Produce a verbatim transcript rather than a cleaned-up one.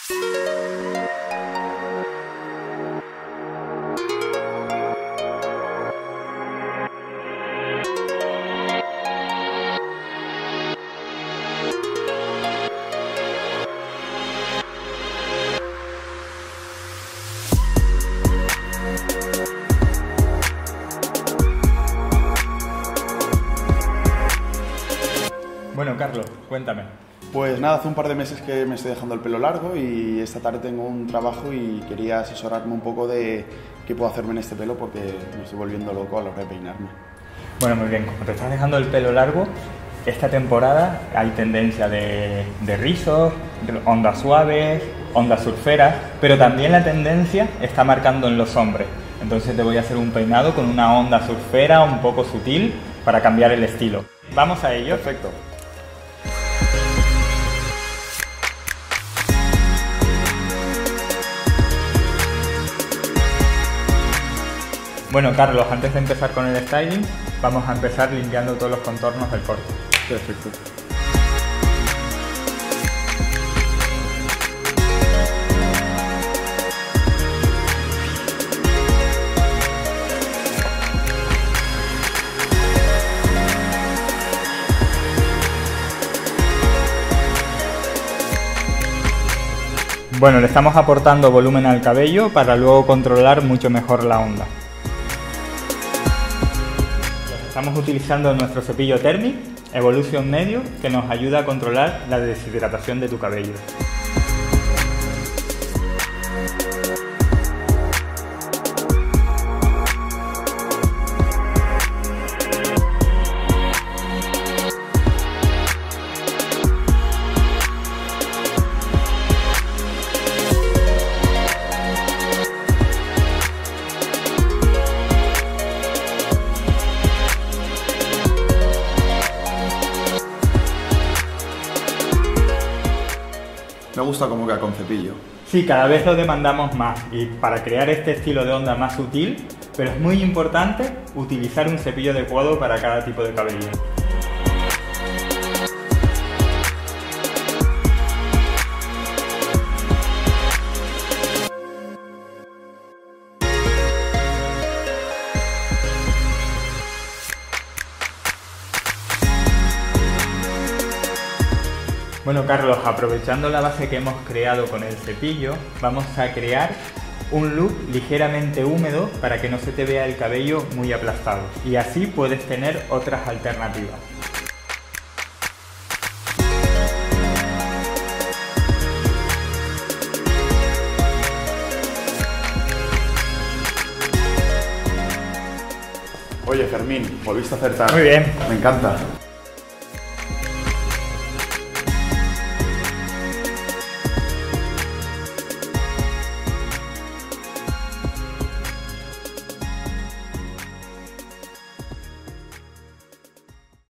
Bueno, Carlos, cuéntame. Pues nada, hace un par de meses que me estoy dejando el pelo largo y esta tarde tengo un trabajo y quería asesorarme un poco de qué puedo hacerme en este pelo porque me estoy volviendo loco a la hora de peinarme. Bueno, muy bien, como te estás dejando el pelo largo, esta temporada hay tendencia de, de rizos, de ondas suaves, ondas surferas, pero también la tendencia está marcando en los hombres. Entonces te voy a hacer un peinado con una onda surfera un poco sutil para cambiar el estilo. Vamos a ello. Perfecto. Bueno, Carlos, antes de empezar con el styling, vamos a empezar limpiando todos los contornos del corte. Perfecto. Bueno, le estamos aportando volumen al cabello para luego controlar mucho mejor la onda. Estamos utilizando nuestro cepillo Thermic Evolution Medio que nos ayuda a controlar la deshidratación de tu cabello. Me gusta cómo queda con cepillo. Sí, cada vez lo demandamos más y para crear este estilo de onda más sutil, pero es muy importante utilizar un cepillo adecuado para cada tipo de cabello. Bueno, Carlos, aprovechando la base que hemos creado con el cepillo, vamos a crear un look ligeramente húmedo para que no se te vea el cabello muy aplastado. Y así puedes tener otras alternativas. Oye, Fermín, volviste a acertar. Muy bien. Me encanta.